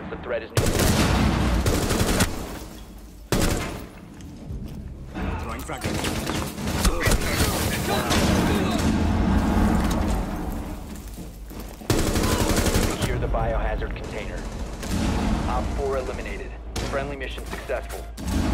once the threat is neutralized. Throwing fragments. Secure the biohazard container. Op 4 eliminated. Friendly mission successful.